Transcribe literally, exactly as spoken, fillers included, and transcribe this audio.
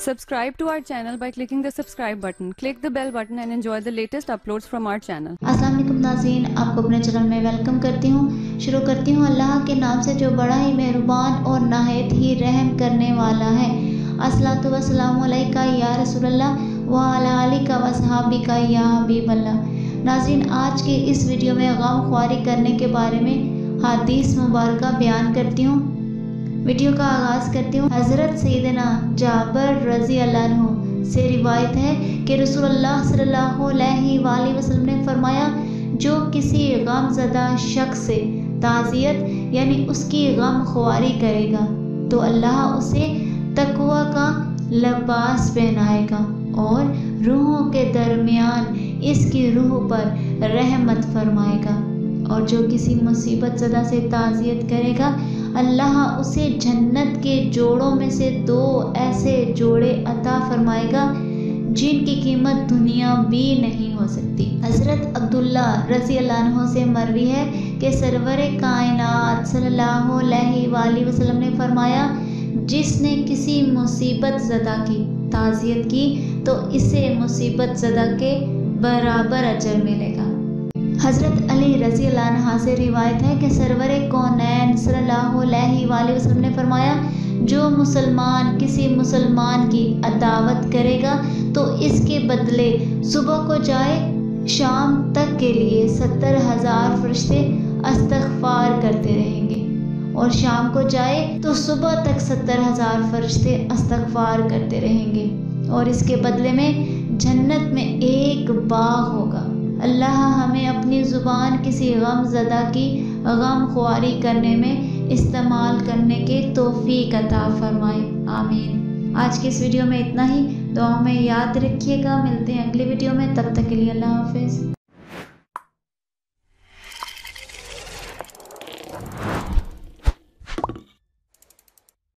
Subscribe to our channel by clicking the subscribe button. Click the bell button and enjoy the latest uploads from our channel. अस्सलाम वालेकुम नाज़रीन, आपको अपने channel में welcome करती हूँ। शुरू करती हूँ अल्लाह के नाम से जो बड़ा ही मेहरबान और नहायत ही रहम करने वाला है। अस्सलातु वस्सलामु अलैका या रसूलल्लाह व अला आलिका व सहाबिका या हबीबल्लाह। नाज़रीन, आज के इस वीडियो में गम ख्वारी करने के बारे में हदीस मुबारक बयान करती हूँ। वीडियो का आगाज़ करती हूँ। हज़रत सैयदना जाबर रज़ी अल्लाह अन्हु से रिवायत है कि रसूलुल्लाह सल्लल्लाहु अलैहि वसल्लम ने फरमाया, जो किसी गमज़दा शख्स से ताज़ियत यानी उसकी गम ख्वारी करेगा तो अल्लाह उसे तकवा का लिबास पहनाएगा और रूहों के दरमियान इसकी रूह पर रहमत फरमाएगा। और जो किसी मुसीबत ज़दा से ताज़ियत करेगा अल्लाह उसे जन्नत के जोड़ों में से दो ऐसे जोड़े अता फरमाएगा जिनकी कीमत दुनिया भी नहीं हो सकती। हज़रत अब्दुल्ला रज़ी अल्लाह अन्हु से मरवी है कि सरवरे कायनात सल्लल्लाहु अलैहि वसल्लम ने फरमाया, जिसने किसी मुसीबत ज़दा की ताज़ियत की तो इसे मुसीबत ज़दा के बराबर अजर मिलेगा। हज़रत अली रज़ी अल्लाह अन्हा से रिवायत है कि सरवरे कौनैन सल्लल्लाहु अलैहि वसल्लम ने फरमाया, जो मुसलमान किसी मुसलमान की अदावत करेगा तो इसके बदले सुबह को जाए शाम तक के लिए सत्तर हज़ार फरिश्ते इस्तग़फ़ार करते रहेंगे और शाम को जाए तो सुबह तक सत्तर हज़ार फरिश्ते इस्तग़फ़ार करते रहेंगे और इसके बदले में जन्नत में एक बाग होगा। अल्लाह हमें अपनी ज़ुबान किसी गमज़दा की गम ख्वारी करने में इस्तेमाल करने के तौफीक अता फरमाए, आमीन। आज की इस वीडियो में इतना ही। दुआ में याद रखिएगा। मिलते हैं अगली वीडियो में, तब तक के लिए अल्लाह हाफ़िज़।